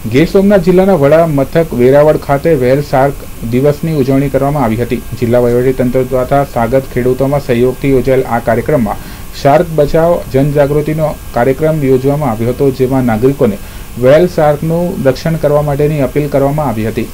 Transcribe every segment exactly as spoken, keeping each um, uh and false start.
ગીર સોમનાથ જિલ્લાના વડા મથક વેરાવળ ખાતે વ્હેલ શાર્ક દિવસની ઉજવણી કરવામાં આવી હતી। જિલ્લા વહીવટીતંત્ર દ્વારા સાગત ખેડૂતોમાં સહયોગથી યોજાયેલ આ કાર્યક્રમમાં શાર્ક બચાવ જનજાગૃતિનો કાર્યક્રમ યોજવામાં આવ્યો હતો, જેમાં નાગરિકોને વ્હેલ શાર્કનું રક્ષણ કરવા માટેની અપીલ કરવામાં આવી હતી।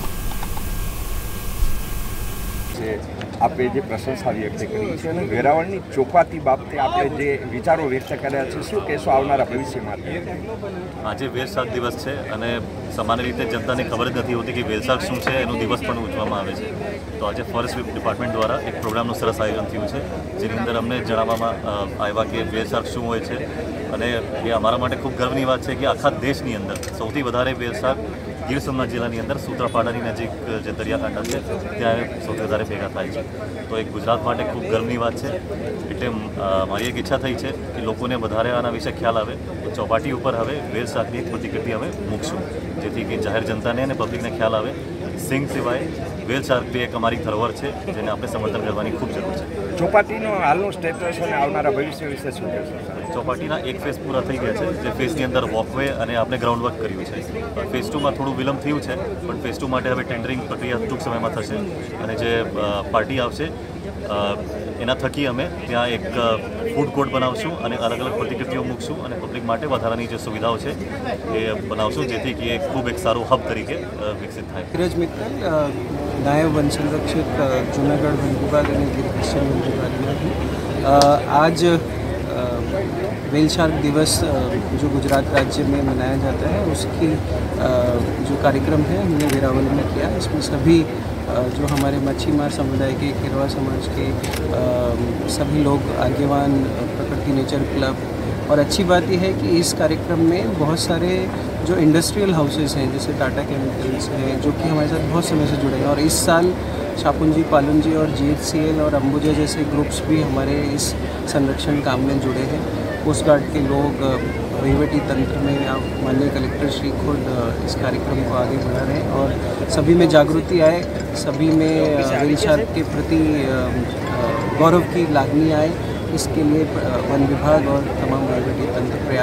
आपे जे प्रशंसा व्यक्त करी છે અને વેરાવળની ચોપાટી બાબતે આપણે જે વિચારો વ્યક્ત કર્યા છે, શું કહેશો આવનારા ભવિષ્ય માટે? આજે વેલ શાર્ક દિવસ છે અને સામાન્ય રીતે જનતાને ખબર જ નથી હોતી કે વેલ શાર્ક શું છે, એનો દિવસ પણ ઉજવવામાં આવે છે। તો આજે ફોરેસ્ટ ડિપાર્ટમેન્ટ દ્વારા એક પ્રોગ્રામનું સરસ આયોજન થયું છે, જેની અંદર અમને જણાવવામાં આવ્યા કે વેલ શાર્ક શું હોય છે અને એ અમારા માટે ખૂબ ગર્વની વાત છે કે આખા દેશની અંદર સૌથી વધારે વેલ શાર્ક ગીર સોમનાથ જિલ્લાની અંદર સૂત્રાપાડાની નજીક જે દરિયાકાંઠા છે ત્યાં સૌથી વધારે ભેગા થાય છે। તો એક ગુજરાત માટે ખૂબ ગર્વની વાત છે। એટલે મારી એક ઈચ્છા થઈ છે કે લોકોને વધારે આના વિશે ખ્યાલ આવે, તો ચોપાટી ઉપર હવે વેલ શાર્કની એક પ્રતિકૃતિ અમે મૂકશું, જેથી કે જાહેર જનતાને અને પબ્લિકને ખ્યાલ આવે સિંગ સિવાય વેલ શાર્ક બી એક અમારી ધરોહર છે, જેને આપણે સમર્થન કરવાની ખૂબ જરૂર છે। ચોપાટીનો હાલનું સ્ટેટસ અને આવનારા ભવિષ્ય વિશે શું કહેશો? ચોપાટીના એક ફેઝ પૂરા થઈ ગયા છે, જે ફેઝની અંદર વોકવે અને આપણે ગ્રાઉન્ડ વર્ક કર્યું છે। ફેઝ ટુમાં થોડું વિલંબ થયું છે, પણ ફેઝ ટુ માટે હવે ટેન્ડરિંગ પ્રક્રિયા ટૂંક સમયમાં થશે અને જે પાર્ટી આવશે એના થકી અમે ત્યાં એક ફૂડ કોર્ટ બનાવશું અને અલગ અલગ પ્રતિકૃતિઓ મૂકશું અને પબ્લિક માટે વધારાની જે સુવિધાઓ છે એ બનાવશું, જેથી કે એ ખૂબ એક સારું હબ તરીકે વિકસિત થાય। ધીરજ મિત્તલ, નાયબ વન સંરક્ષક जूनागढ़ वन विभाग અને ગીર પશ્ચિમ वन विभाग। आज व्हेल शार्क दिवस जो गुजरात राज्य में मनाया जाता है, उसकी जो कार्यक्रम है हमने वेरावल में किया। इसमें सभी जो हमारे मच्छीमार समुदाय के, केरवा समाज के सभी लोग आगेवान, प्रकृति नेचर क्लब, और अच्छी बात यह है कि इस कार्यक्रम में बहुत सारे जो इंडस्ट्रियल हाउसेस हैं जैसे टाटा केमिकल्स हैं, जो कि हमारे साथ बहुत समय से जुड़े हैं, और इस साल शापुंजी, पालुंजी और जी एच सी एल और अंबुजा जैसे ग्रुप्स भी हमारे इस संरक्षण काम में जुड़े हैं। कोस्ट गार्ड के लोग, वहीवटी तंत्र में माननीय कलेक्टर श्री खुद इस कार्यक्रम को आगे बढ़ा रहे हैं और सभी में जागृति आए, सभी में व्हेल शार्क के प्रति गौरव की लागनी आए, इसके लिए वन विभाग और तमाम वहीवटी तंत्र प्रयास